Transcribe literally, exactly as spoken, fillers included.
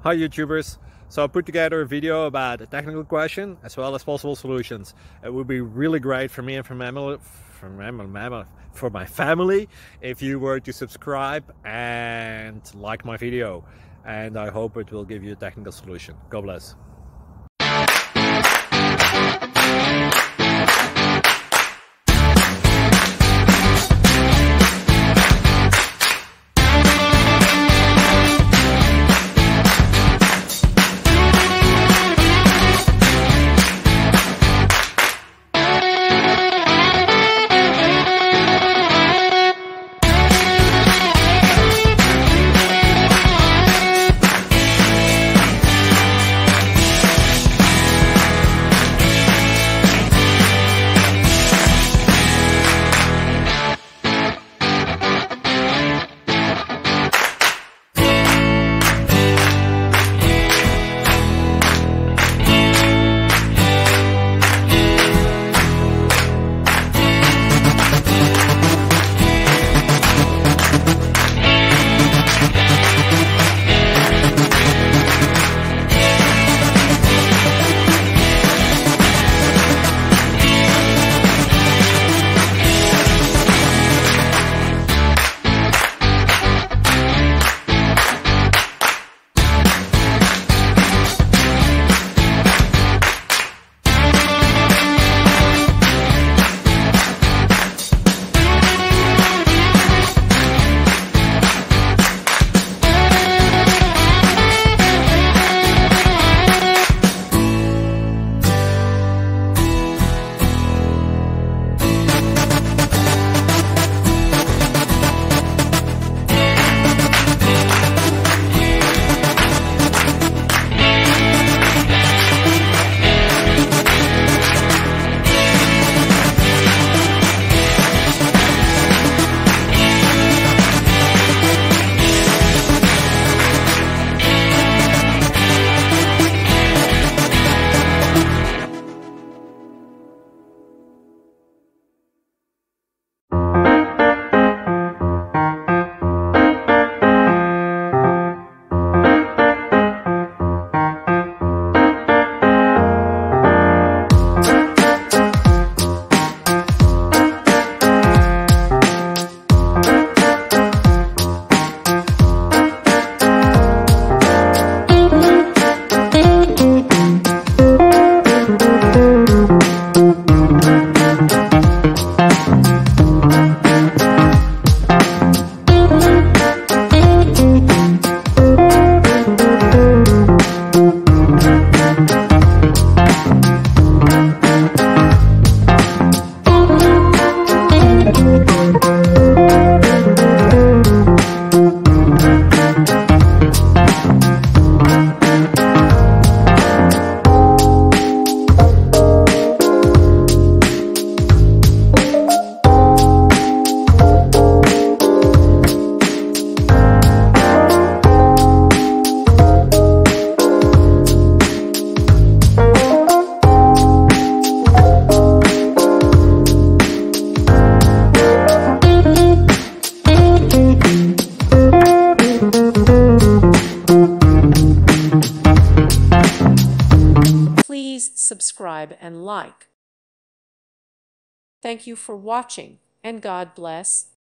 Hi YouTubers! So I put together a video about a technical question as well as possible solutions. It would be really great for me and for, mammal, for, mammal, for my family if you were to subscribe and like my video. And I hope it will give you a technical solution. God bless. Please subscribe and like. Thank you for watching, and God bless.